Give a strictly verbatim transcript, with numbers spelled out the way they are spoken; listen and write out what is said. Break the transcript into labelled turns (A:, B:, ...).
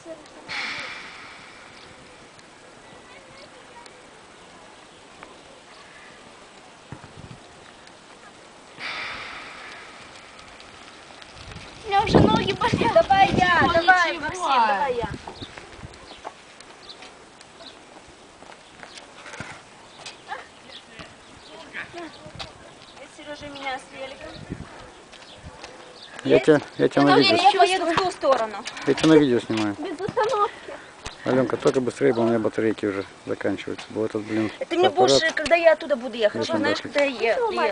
A: У меня уже ноги болят.
B: Давай я,
A: Ничего,
B: давай,
A: ничего.
B: Максим, давай я. Сережа меня с великом.
C: Я тебя, я тебя на видео,
B: Я поеду в ту сторону.
C: я тебя на видео снимаю.
A: Без остановки.
C: Аленка, только быстрее, бы у меня батарейки уже заканчиваются. Был этот, блин,
B: Это мне
C: аппарат.
B: больше, когда я оттуда буду ехать.
C: Очень
B: Знаешь,
C: быстро.
B: когда я еду.